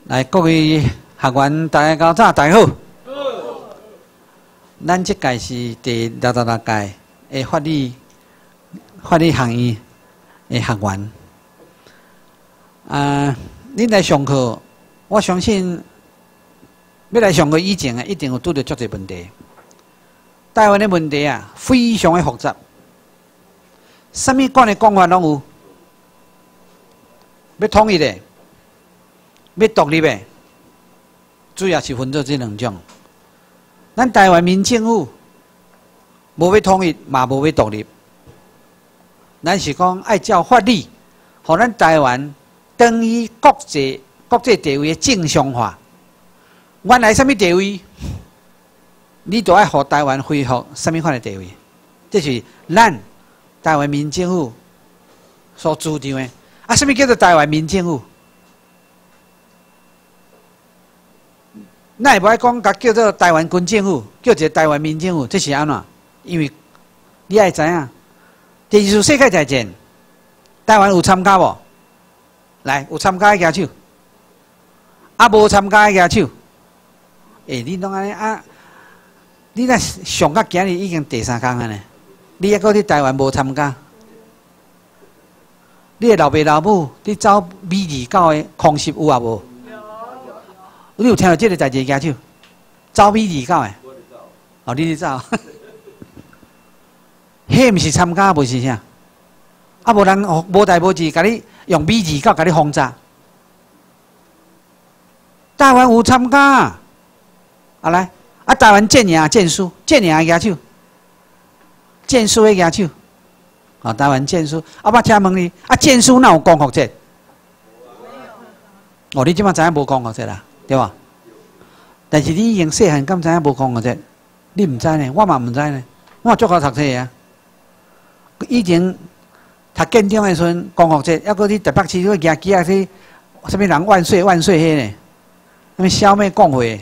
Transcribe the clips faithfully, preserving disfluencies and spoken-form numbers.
来，各位学员，大家高早，大家好。咱这届是第六十六届的法律法律学院的学员。啊，恁来上课，我相信要来上课以前啊，一定有拄到足侪问题。台湾的问题啊，非常的复杂，什么款的讲法拢有。要统一的，要独立的，主要是分做这两种。咱台湾民政府无要统一，嘛无要独立。咱是讲爱照法律，互咱台湾等于国际国际地位的正常化。原来什么地位，你都爱互台湾恢复什么款的地位？这是咱台湾民政府所主张的。啊，什么叫做台湾民政府？咱也无爱讲，甲叫做台湾军政府，叫一个台湾民政府，这是安怎？因为你爱知影，第二次世界大战，台湾有参加无？来，有参加的举手，啊，无参加的举手。诶、欸，你拢安尼啊？你若上到今日已经第三天了呢，你还搁伫台湾无参加？你的老爸老母，你走美二九的空袭有啊无？你有听到这个代志举手？走美二九的？哦，你去走。迄毋是参加，无是啥？啊，无人无代无志，甲你用美二九甲你轰炸。台湾有参加，啊来，啊台湾建营建书，建营的举手，建书的举手。啊，台湾建书，啊，我请问你，啊，建书哪有光复节？哦，你即马知影无光复节啦，对吧？但是你已经细汉敢知影无光复节？你毋知呢，我嘛毋知呢，我足够读册啊。以前读建中的时阵，光复节，还搁去台北市去举旗啊，去什么人万岁万岁迄呢？什么消灭共匪？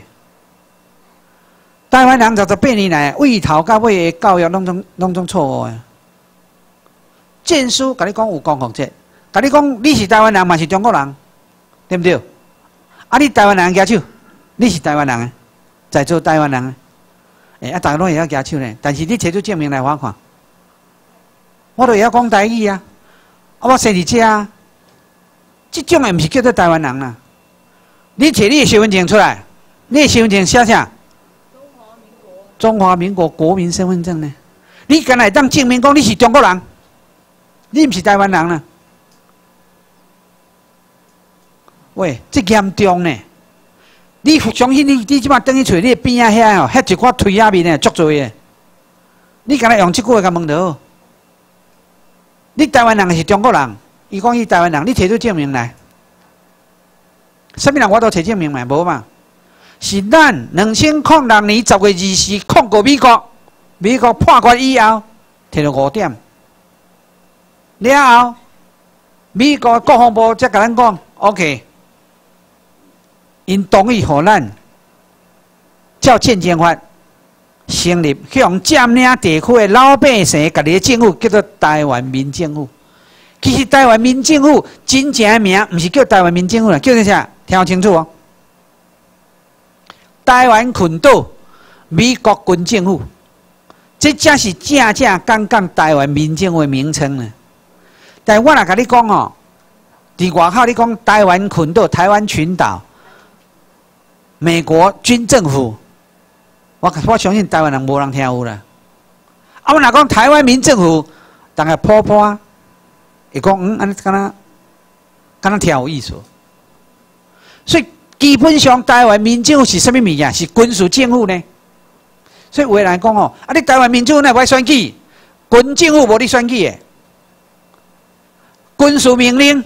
台湾人六十八年来，为头到尾的教育拢总拢总错误的。建书甲你讲有光复节，甲你讲你是台湾人嘛是中国人，对不对？啊，你台湾人举手，你是台湾人，在做台湾人，诶、欸，啊，大家拢会晓举手呢。但是你摕出证明来我看，我都会晓讲台语啊，啊，我生伫遮啊，这种诶毋是叫做台湾人啦。你摕你的身份证出来，你的身份证写啥？中华民国国民身份证呢？你敢来当证明讲你是中国人？你毋是台湾人啦？喂，这严重呢！你相信你，你即摆等去找你边仔遐哦，遐一块推仔面诶，足多诶。你敢若用即句话甲问到？你台湾人是中国人？伊讲伊台湾人，你摕出证明来。什么人我都摕证明嘛，无嘛？是咱两千零六年十月二十控告美国，美国判决以后，摕到五点。了后，美国国防部才甲咱讲 ，OK， 因同意互咱照宪政法成立向占领地区的老百姓家己的政府，叫做台湾民政府。其实台湾民政府真正的名毋是叫台湾民政府啦，叫做啥？听清楚哦，台湾群岛美国军政府，这才是正正刚刚台湾民政府的名称呢。但我若甲你讲哦，伫外口你讲台湾群岛、台湾群岛、美国军政府，我我相信台湾人无人听有啦。啊，我若讲台湾民政府，大概破破，会讲嗯，安尼敢若敢若听有意思。所以基本上台湾民政府是啥物物件？是军事政府呢？所以有个人讲哦，啊，你台湾民政府哪会选举？军政府无你选举的。军事命令，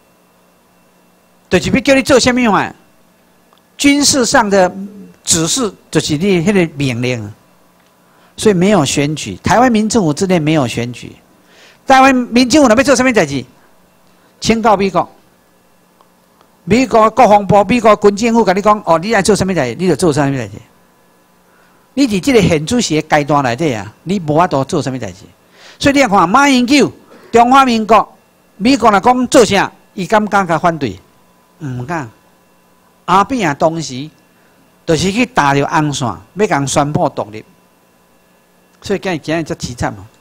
就是要叫你做什么啊？军事上的指示就是你迄个命令，所以没有选举。台湾民政府之内没有选举，台湾民政府若要做什么代志？请告美国，美国国防部、美国军政府甲你讲，哦，你爱做什么代志，你就做什么代志。你伫这个现主时的阶段内底啊，你无法度做什么代志。所以你看马英九、中华民国。美国若讲做啥，伊敢敢甲反对？毋敢。 阿扁啊，当时就是去打着红线，要共宣布独立，所以今日今日才凄惨嘛。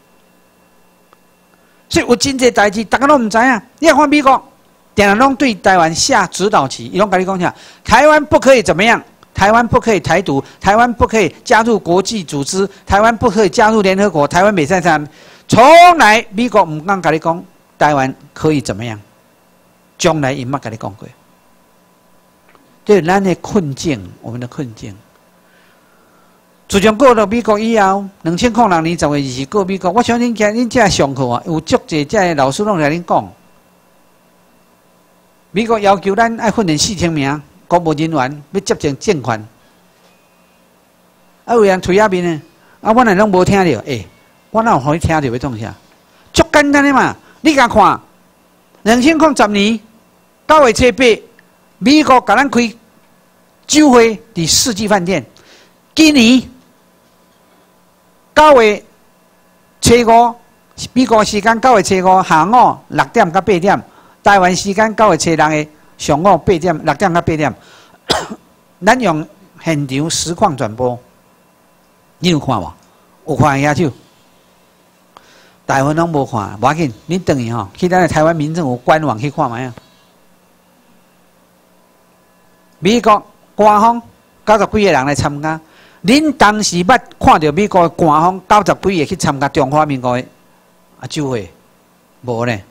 所以有真济代志，大家拢唔知影。你看美国，定定拢对台湾下指导棋，伊拢甲你讲啥？台湾不可以怎么样？台湾不可以台独，台湾不可以加入国际组织，台湾不可以加入联合国，台湾袂使参。从来美国唔敢甲你讲台湾可以怎么样，从来伊捌甲你讲过。这是咱的困境，我们的困境。自从过了美国以后，两千零六年十月二十过美国，我相信今恁这上课啊，有足济这老师拢来恁讲，美国要求咱爱训练四千名公务人员要接掌政权，啊有人推下面呢，啊我哪拢无听到，诶、欸，我哪有可以听到要创啥？足简单的嘛，你甲看，两千零十年九月初八，美国甲咱开酒会伫世纪饭店，今年九月初五，美国时间九月初五下午六点到八点，台湾时间九月初六的上午八点六点到八点，咱用现场实况转播，你有看无？有看遐手？台湾拢无看，无要紧，恁等于吼去咱的台湾民政府官网去看卖啊。美国官方九十几个人来参加。恁当时捌看到美国官方九十几个去参加中华民国的啊酒会，无呢？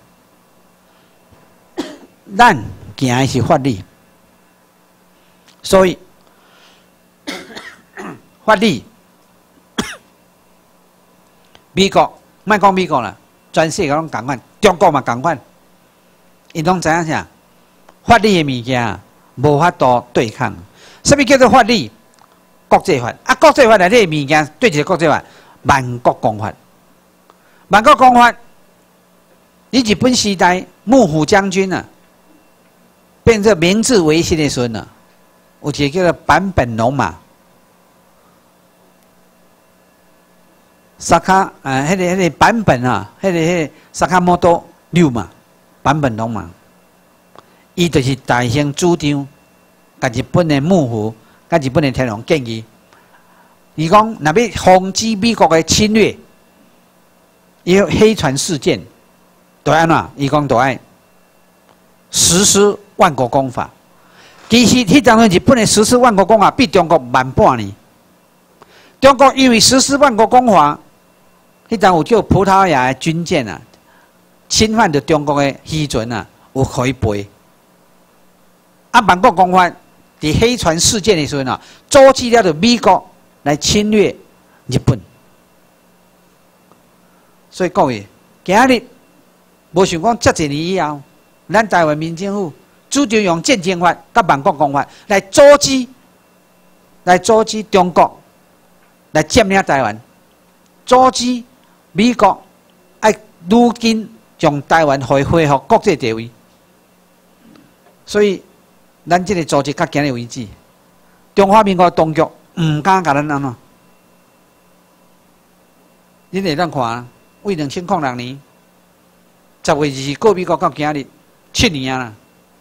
咱行的是法律，所以法律，美国莫讲美国啦，全世界拢共款，中国嘛共款，因拢知影啥？法律的物件无法度对抗。什么叫做法律？国际法啊，国际法内底的物件对一个国际法，万国公法。万国公法，你日本时代幕府将军啊，变成明治维新的时阵啊，有一个叫做坂本龙马，萨卡啊，迄、那个迄、那个版本啊，迄、那个迄、那个萨卡摩多六嘛，坂本龙马，伊就是大兴主张，甲日本的幕府。甲日本的天皇建议，伊讲若要防止美国的侵略，伊黑船事件，就安怎？伊讲就爱实施万国公法。其实迄当阵日本的实施万国公法比中国慢半年。中国因为实施万国公法，迄当有叫葡萄牙的军舰啊，侵犯着中国的渔船啊，有可以赔。啊，万国公法。伫黑船事件的时候啊，阻止了着美国来侵略日本，所以各位，今日无想讲这一年以后，咱台湾民政府主张用战争法甲万国公法来阻止，来阻止中国来占领台湾，阻止美国爱愈紧将台湾恢恢复国际地位，所以。咱这个组织较今日为止，中华民国当局唔敢甲咱安怎？你会当看，为两千零六年十月二十过美国到今日七年啊啦，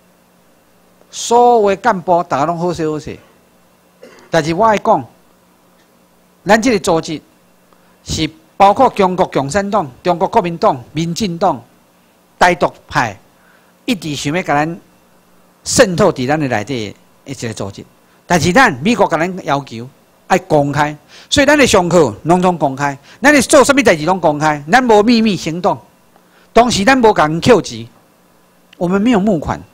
所有的干部大家拢好势好势，但是我爱讲，咱这个组织是包括中国共产党、中国国民党、民进党、台独派，一直想要甲咱。渗透伫咱的内底一个组织，但是咱美国甲咱要求爱公开，所以咱的上课拢总公开，咱的做什么代志拢公开，咱无秘密行动。当时咱无甲人扣钱，我们没有募款。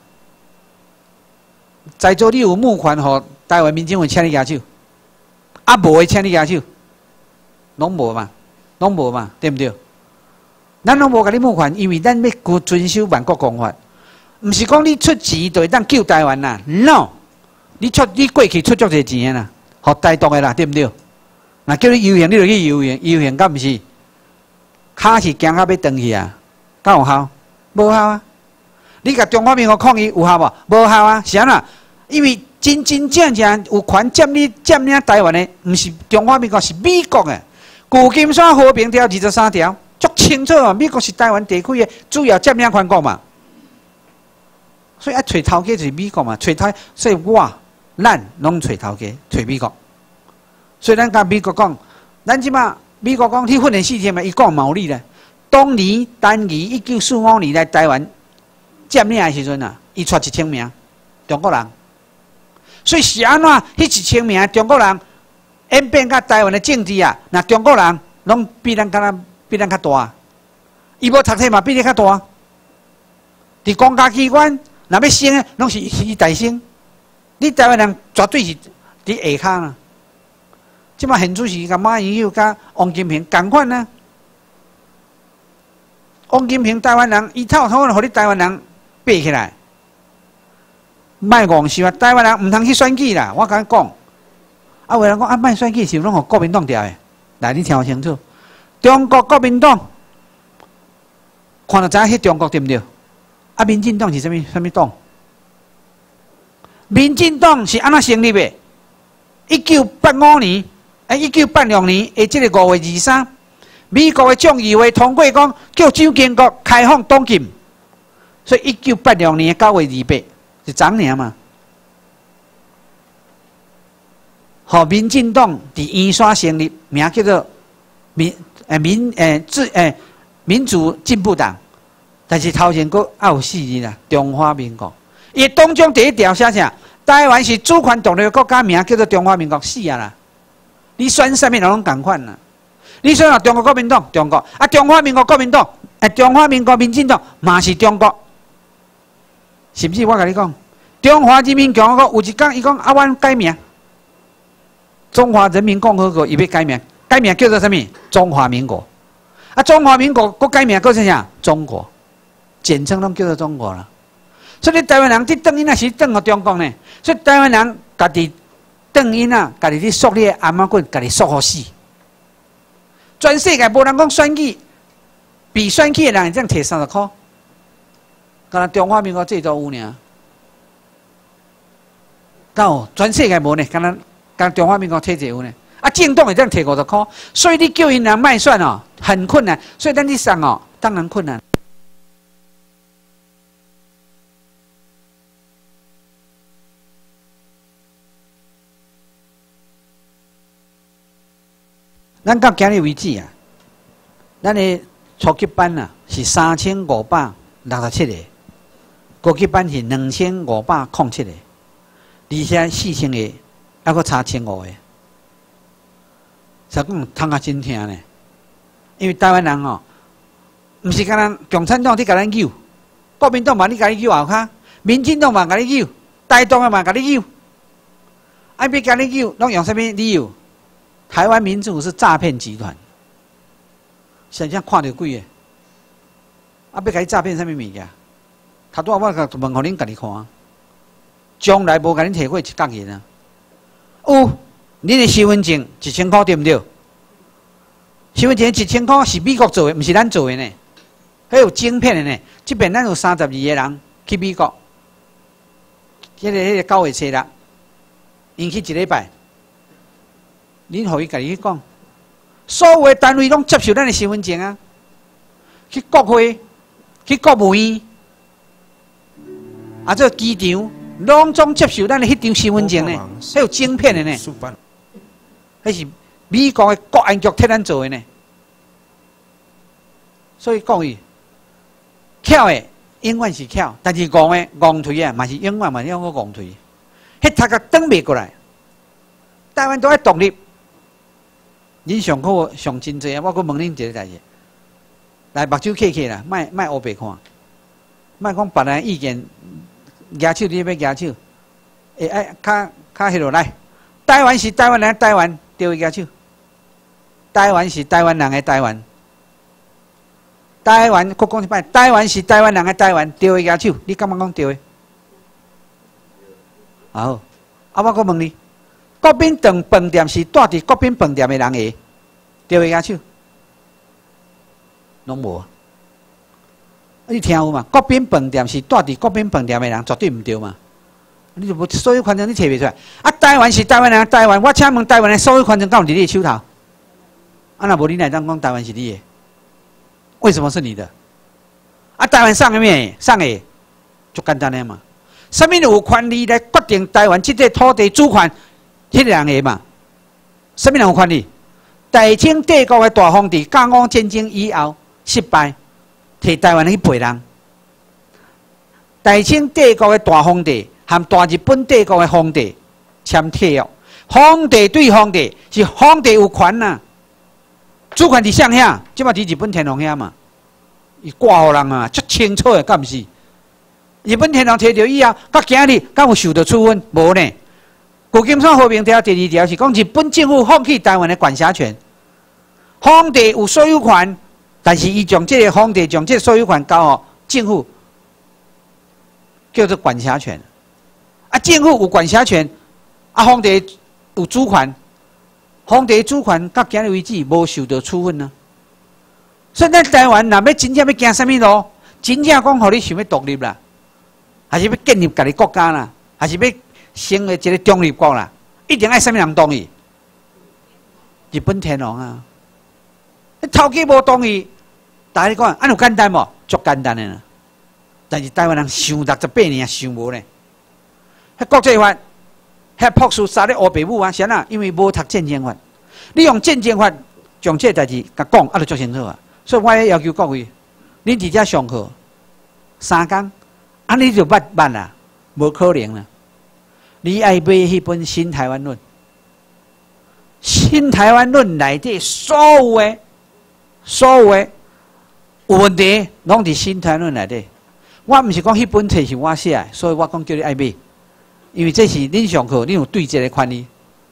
在座你有募款，互台湾民政府请你举手，啊无会请你举手，拢无嘛，拢无嘛，对不对？咱拢无甲你募款，因为咱要遵守万国公法。唔是讲你出钱就会当救台湾啦 ，no， 你出你过去出足侪钱啦，互台独的啦，对不对？那叫你游行，你就去游行，游行敢唔是？卡是行到要断去啊，敢有效？无效啊！你甲中华民国抗议有效无？无效啊！是安怎？因为真真正正有权占领占领台湾的，唔是中华民国，是美国的。旧金山和平条二十三条足清楚啊，美国是台湾地区的主要占领权国嘛。所以啊，找头家就是美国嘛，找头，所以我咱拢找头家，找美国。所以咱甲美国讲，咱即马美国讲去训练四天嘛，伊讲毛利咧。当年单于一九四五年来台湾占领的时阵啊，伊带一千名中国人。所以是安怎？迄一千名中国人演变甲台湾的政治啊，那中国人拢比咱敢若比咱较大。伊无读册嘛，比你较大。伫公家机关，若要升诶，拢是伊大升。你台湾人绝对是伫下骹啦。即马现主席甲马英九甲王金平共款啊。王金平台湾人，伊透透互你台湾人爬起来。卖戆是话，台湾人毋通去选举啦。我甲你讲，啊，有人讲啊，卖选举是拢互国民党调诶。来，你听清楚，中国国民党。看到知影迄中国对毋对？啊，民进党是啥物啥物党？民进党是安怎成立的？一九八五年，啊，一九八六年的即个五月二三，美国的众议会通过讲，叫蒋经国开放党禁。所以一九八六年的九月二八是昨年嘛？互民进党伫圆山成立，名叫做民诶民诶自诶。民主进步党，但是头前佫还有四字啦，中华民国。伊当中第一条写啥？台湾是主权独立国家，名叫做中华民国，死啊啦！你选啥物拢共款啦？你选啊中国国民党，中国啊中华民国国民党，啊中华民国民进党嘛是中国，是不是？我甲你讲，中华人民共和国有一讲，伊讲啊，阮改名，中华人民共和国伊要改名，改名叫做啥物？中华民国。啊，中华民国国改名，搁是啥？中国，简称拢叫做中国啦。所以台湾人伫等因那是等互中国呢。所以台湾人家己等因啊，家己去缩你的阿妈棍，家己缩好死。全世界无人讲选举，比选举的人会当摕三十箍，敢若中华民国制度有尔。到全世界无呢，敢若敢中华民国体制有呢。啊，政党会当摕五十箍，所以你叫因人卖选哦，很困难。所以咱去送哦，当然困难。咱到今日为止啊，咱的初级班啊是三千五百六十七个，高级班是两千五百零七个，而且四千个，还佫差千五个。实讲通啊真疼呢，因为台湾人哦，毋是敢若共产党伫甲咱救，国民党嘛你甲你救后骹，民进党嘛甲你救，台独嘛甲你救，啊要甲你救，拢用啥物理由？台湾民主是诈骗集团，想想看到鬼个，啊要甲你诈骗啥物物件？头拄仔我甲问互恁家己看，从来无甲恁摕过一角银啊，有。恁的身份证一千块对毋对？身份证一千块是美国做的，毋是咱做的呢。还有晶片的呢。这边咱有三十二个人去美国，迄、那个迄、那个九月初六，因去一礼拜。恁互伊家己去讲，所有的单位拢接受咱的身份证啊。去国会，去国务院，啊，这机场拢总接受咱的迄张身份证呢。还有晶片的呢。迄是美国的国安局替咱做的呢，所以讲伊巧的永远是巧，但是戆的戆腿啊，嘛是永远嘛要个戆腿，迄头壳转袂过来。台湾都爱独立，恁上好上真济啊！我阁问恁一个代志，来目睭闭起啦，莫莫乌白看，莫讲别人意见，举手你要举手，会爱较较迄落来。台湾是台湾人，台湾。对位举手，台湾是台湾人的台湾，台湾国讲一摆，台湾是台湾人的台湾，对位举手，你敢觉讲对的？好，啊我阁问你，国宾顿饭店是住伫国宾饭店的人个，对位举手，拢无。你听有嘛？国宾饭店是住伫国宾饭店的人，绝对毋对嘛。你就无所有权证，你摕袂出来。啊，台湾是台湾人，台湾，我请问台湾的所有权证，敢有伫你手头？啊，那无你哪当讲台湾是你的？为什么是你的？啊，台湾送个咩？送个就简单的嘛。 什么有权利来决定台湾这块土地主权？迄个人个嘛？什么人有权利？大清帝国的大皇帝甲午战争以后失败，摕台湾去赔人。大清帝国的大皇帝和大日本帝国的皇帝签契约，皇帝对皇帝是皇帝有权呐、啊，主权伫谁遐？即马伫日本天皇遐嘛，伊挂互人啊，足清楚的，敢毋是？日本天皇摕到以后，到今日敢有受到处分？无呢。旧金山和平条第二条是讲日本政府放弃台湾的管辖权，皇帝有所有权，但是伊将这个皇帝将这个所有权交予政府，叫做管辖权。啊，政府有管辖权，啊，皇帝有主权，皇帝主权到今日为止无受到处分啊。所以咱台湾若要真正要行什么路，真正讲，互你想要独立啦，还是要建立家己国家啦，还是要成为一个中立国啦，一定爱什么人同意？日本天皇啊！头家无同意，大家讲，安有简单无？足简单的啦。但是台湾人想六十八年想无呢。迄国际法，迄朴树杀咧乌白母啊，啥啊？因为无读战争法，你用战争法将这代志甲讲，啊，就足清楚啊。所以我要求各位，你伫遮上课三工，啊，你就捌捌啦，无可能啦。你爱买迄本《新台湾论》，《新台湾论》内底所有的、所有的有问题，拢伫《新台湾论》内底。我毋是讲迄本册是我写的，所以我讲叫你爱买，因为这是恁上课，恁有对这个权利。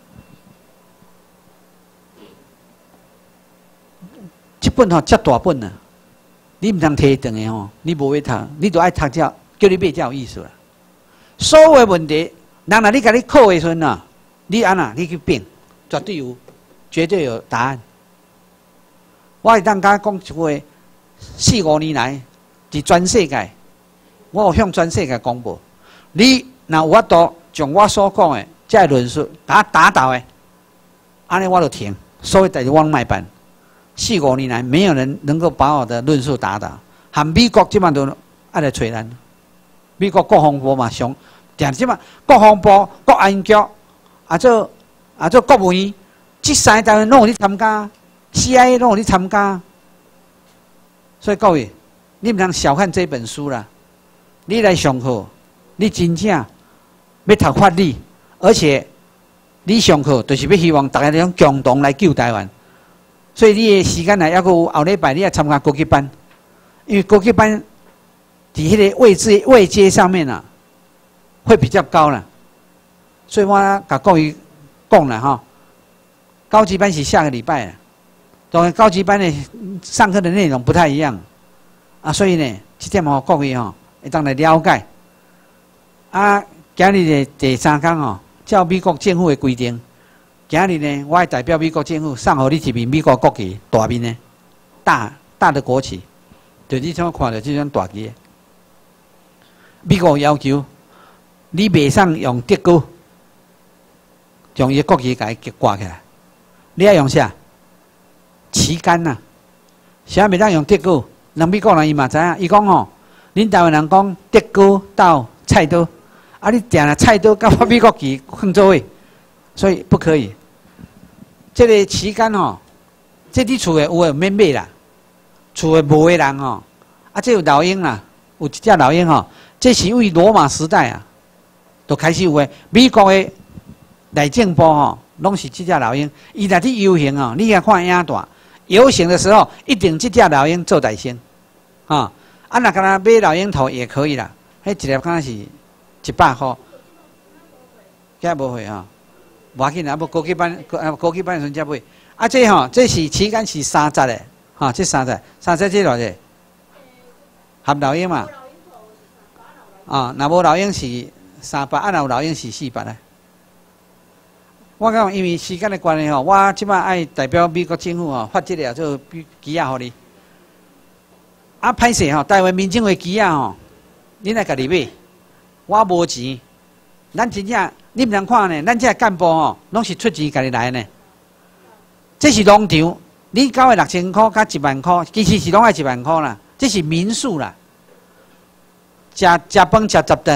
这本吼遮大本啊，你毋通摕长的吼，你无要读，你都爱读遮，叫你买才有意思啦。所有的问题。人若你甲你考的时阵啊，你安那你去变，绝对有，绝对有答案。我会当甲讲一句话，四五年来，伫全世界，我有向全世界公布，你若有法度将我所讲的这论述打打倒的，安尼我就停，所有代志我拢卖办。四五年来，没有人能够把我的论述打倒，和美国即满都爱来找咱，美国国防部嘛上。定即嘛，国防部、国安局，啊做啊做国务院，即三个单位拢有去参加 ，C I A 拢有去参加。所以各位，你毋通小看这本书啦。你来上课，你真正要读法律，而且你上课就是要希望大家拢共同来救台湾。所以你的时间内还有后礼拜你要参加高级班，因为高级班伫迄个位置位阶上面啊。会比较高了，所以我甲各位讲了哈，高级班是下个礼拜了，当然高级班的上课的内容不太一样啊，所以呢，这点吼各位吼会当来了解。啊，今日的第三天哦，照美国政府的规定，今日呢，我会代表美国政府送予你一面美国国旗，大面的，大大的国旗，就你怎看到这张大旗？美国要求。你袂使用德语，将伊国旗甲伊挂起来。你要用啥？旗杆呐。啥袂当用德语？人美国人伊嘛知影，伊讲吼，恁台湾人讲德语到菜刀，啊你定了菜刀甲我美国旗放做位，所以不可以。这个旗杆吼，这你厝诶有诶免买啦，厝诶无诶人吼，啊这有老鹰啦，有一只老鹰吼，这是为罗马时代啊。就开始有诶，美国诶内政部吼，拢是这只老鹰。伊若去游行哦，你也看影大，游行的时候一定这只老鹰做台先，啊，啊若干若买老鹰头也可以啦，迄一粒敢若是一百块，这无会啊，无要紧啊，无高级班，啊高级班时阵才买。啊，这吼、個，这是旗杆是三十的，哈、啊，这三十，三十这偌济？合老鹰嘛，啊，若无老鹰是。三百，啊，若有老鹰是四百咧。我讲，因为时间的关系吼，我即摆爱代表美国政府吼发这个做旗仔互你。啊，歹势吼，台湾民众的旗仔吼，恁来家己买，我无钱。咱真正，你毋通看呢，咱这干部吼，拢是出钱家己来呢。这是农场，你交的六千块加一万块，其实是拢爱一万块啦。这是民宿啦，食食饭食十顿。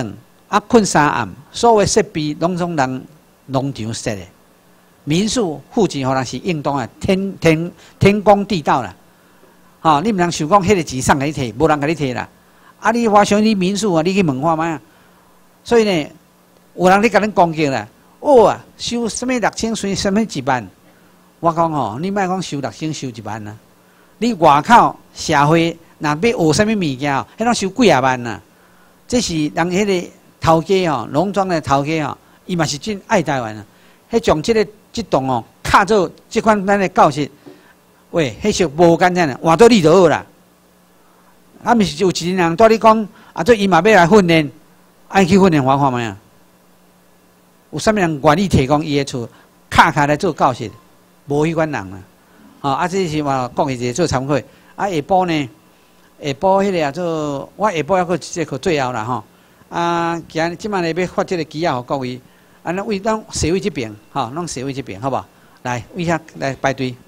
啊，困三暗，所有设备拢总人农场设的，民宿附近互人是应当啊，天天天公地道啦。吼、哦，你毋通想讲迄个钱送给你摕，无人甲你摕啦。啊，你我想你民宿啊，你去问看卖啊。所以呢，有人咧甲恁攻击啦，哦啊，收什么六千，收什么一万。我讲吼，你莫讲收六千，收一万啊。你外口社会若要学什么物件哦，迄拢收几啊万啊。这是人迄个头家吼，农庄的头家吼，伊嘛是真爱台湾啊。迄将即、这个即栋哦，卡做即款咱的教室，喂，迄是无简单啊，换做你就好啦。啊，毋是有一个人带你讲，啊，做伊嘛要来训练，爱去训练看看卖啊。有啥物人愿意提供伊的厝，卡卡来做教室？无迄款人啊。哦，啊，这是话讲一个做参会。啊，下晡呢？下晡迄个啊做，我下晡还阁一个最后啦吼。啊，今即摆呢要发这个机啊，互各位。啊，咱为咱社会这边，吼，咱社会这边，好不好？来，为遐来排队。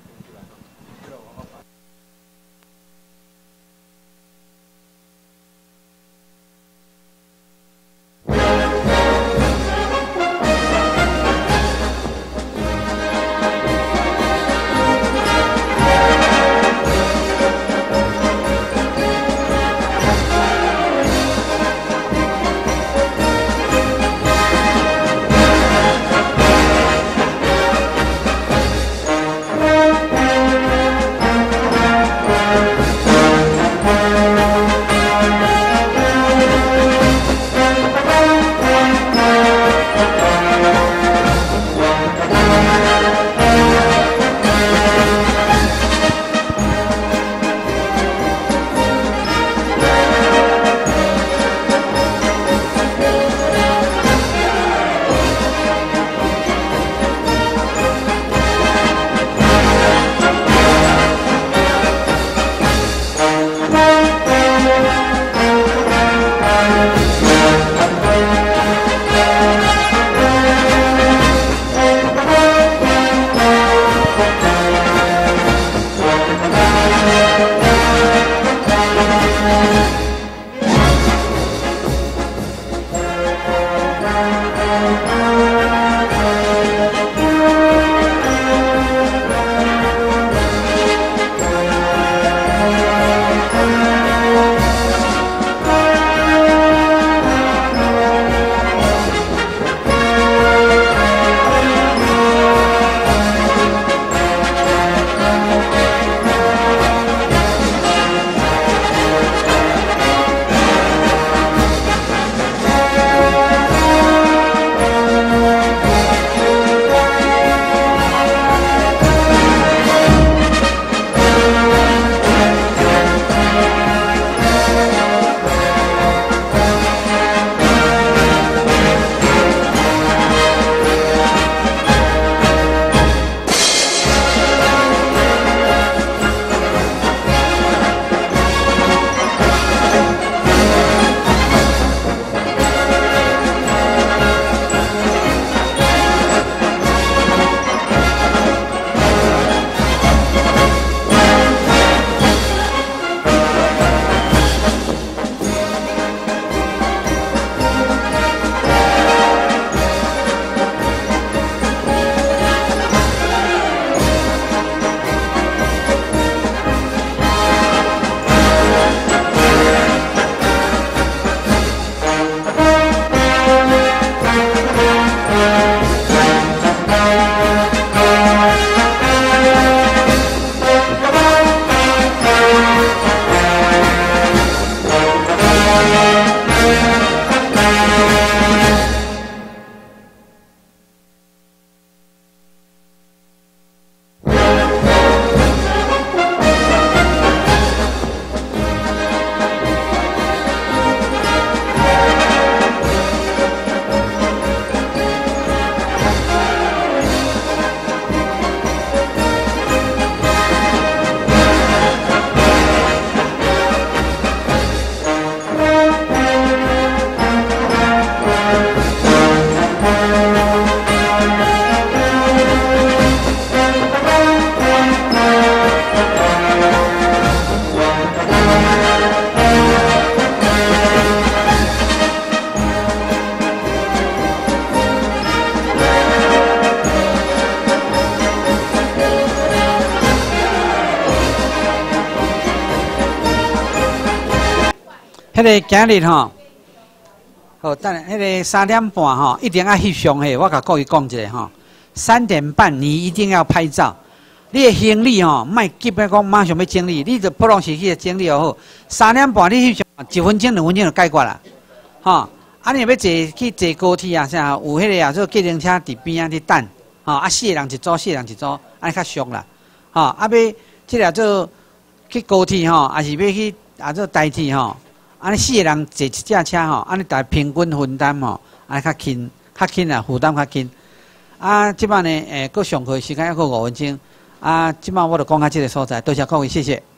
迄个今日吼，好，等下，迄个三点半吼，一定要翕相嘿。我甲各位讲一下吼，三点半你一定要拍照。你的行李吼，莫急要讲马上要整理，你就不拢是去整理就好。三点半你翕相，一分钟两分钟就解决啦，吼。啊，你要坐去坐高铁啊，啥有迄个啊，做计程车伫边啊伫等，吼啊四个人一组，四个人一组，安尼较俗啦，吼啊要即个做去高铁吼，还是要去啊做台铁吼，安尼四个人坐一架车吼，安尼大家平均分担吼，安尼较轻，较轻啊，负担较轻。啊，即摆呢，诶，搁上课时间还搁五分钟，啊，即摆我就讲到即个所在，多谢各位，谢谢。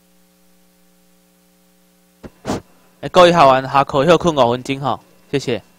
各位学员下课休困五分钟吼，谢谢。